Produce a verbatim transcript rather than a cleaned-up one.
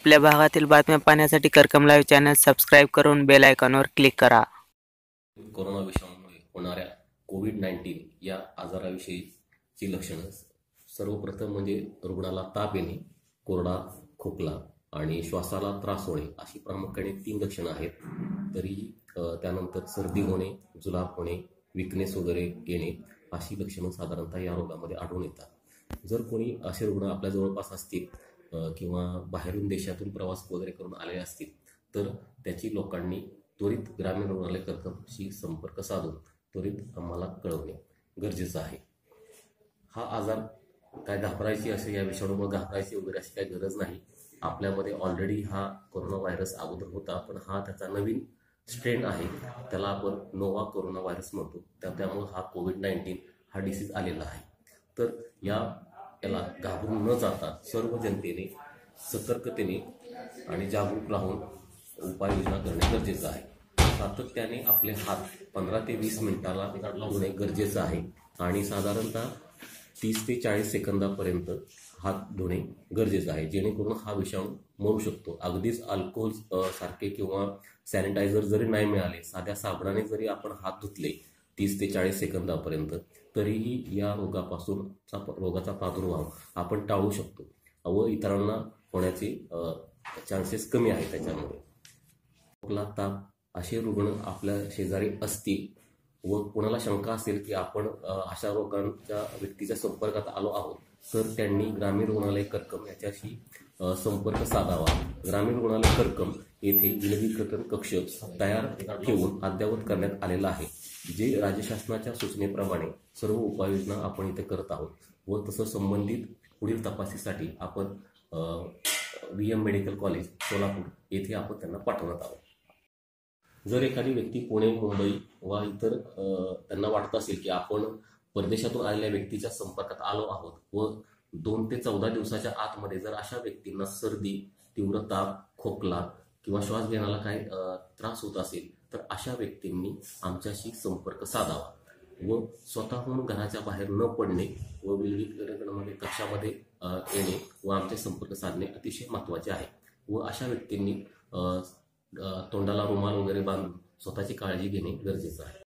आपल्या भागातील बातम्या पाहण्यासाठी करकम लाईव्ह चॅनल सबस्क्राईब करून बेल आयकॉनवर क्लिक करा। कोरोना विषाणूमुळे होणाऱ्या कोविड नाईन्टीन या आजाराविषयीची लक्षणं सर्वप्रथम म्हणजे रुग्णाला ताप येणे, कोरडा खोकला आणि श्वासाला त्रास होणे अशी प्रामुख्याने तीन लक्षणं आहेत। तरी त्यानंतर सर्दी होणे, जुलाब होणे, विकनेस वगैरे येणे अशी लक्षणं साधारणतः या रोगामध्ये आढळून येतात। जर कोणी असे रुग्ण आपल्या जवळपास असतील किंवा बाहेरून देशातून प्रवास वगैरे करून आलेले असतील तर त्याची लोकांनी त्वरित ग्रामीण रुग्णालय करकमशी संपर्क साधून त्वरित आम्हाला कळवणे गरजेचं आहे। हा आजार काय घाबरायची असे या विषाणूमुळे घाबरायची वगैरे अशी काही गरज नाही। आपल्यामध्ये ऑलरेडी हा कोरोना व्हायरस अगोदर होता, पण हा त्याचा नवीन स्ट्रेन आहे, त्याला आपण नोवा कोरोना व्हायरस म्हणतो। त्यामुळे हा कोविड नाईन्टीन हा डिसीज आलेला आहे। तर या याला घाबरून न जाता सर्व जनतेने सतर्कतेने आणि जागरूक राहून उपाययोजना करणे गरजेचं आहे। सातत्याने आपले हात पंधरा ते वीस मिनिटाला धुणे गरजेचं आहे आणि साधारणतः तीस ते चाळीस सेकंदापर्यंत हात धुणे गरजेचं आहे, जेणेकरून हा विषाणू मरू शकतो। अगदीच अल्कोहोल सारखे किंवा सॅनिटायझर जरी नाही मिळाले, साध्या साबणाने जरी आपण हात धुतले तीस ते चाळीस सेकंदापर्यंत तरीही या रोगापासून रोगाचा प्रादुर्भाव आपण टाळू शकतो व इतरांना होण्याचे चान्सेस कमी आहे। त्याच्यामुळे खोकला, ताप असे रुग्ण आपल्या शेजारी असतील व कोणाला शंका असेल की आपण अशा रोगांच्या व्यक्तीच्या संपर्कात आलो आहोत तर त्यांनी ग्रामीण रुग्णालय करकम याच्याशी संपर्क साधावा। ग्रामीण रुग्णालय करकम येथे विलगीकरण कक्ष तयार ठेवून अद्ययावत करण्यात आलेला आहे, जे राज्य शासनाच्या सूचनेप्रमाणे सर्व उपाययोजना आपण इथे करत आहोत व तसं संबंधित पुढील तपासणीसाठी आपण V M medical college Solapur येथे आपण त्यांना पाठवत आहोत। जर एखादी व्यक्ती पुणे, मुंबई वा इतर त्यांना वाटत असेल की आपण परदेशातून आलेल्या व्यक्तीच्या संपर्कात आलो आहोत व दोन ते चौदा दिवसाच्या आतमध्ये जर अशा व्यक्तींना सर्दी, तीव्र ताप, खोकला किंवा श्वास घेण्याला काही त्रास होत असेल तर अशा व्यक्तींनी आमच्याशी संपर्क साधावा व स्वतःहून घराच्या बाहेर न पडणे व विलगीकरणामध्ये कक्षामध्ये येणे व आमचे संपर्क साधणे अतिशय महत्त्वाचे आहे व अशा व्यक्तींनी तोंडाला रुमाल वगैरे बांधून स्वतःची काळजी घेणे गरजेचं आहे।